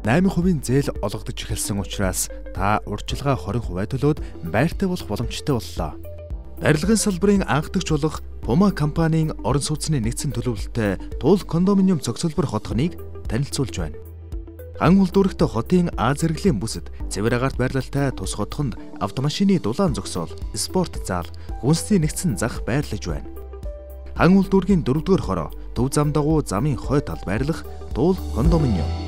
8% зээл олгодож эхэлсэн учраас та урьдчилгаа 20% төлөөд байртай болох боломжтой боллоо. Барилгын салбарын анхдагч болох Puma компанийн орон сууцны нэгдсэн төлөвлөлтөд Туул кондоминиум зохицуулбар хотхоныг танилцуулж байна. Хан улдуурхтай хотын А зэрэглэлийн бүсэд цэвэр агаарт байрлалтай тус хотхонд автомашины дулаан зогсоол, спорт зал, хүнсний нэгдсэн зах байрлаж байна. Хан улдуургийн 4-р хороо Төв зам дагуу замын хой талд байрлах Туул кондоминиум.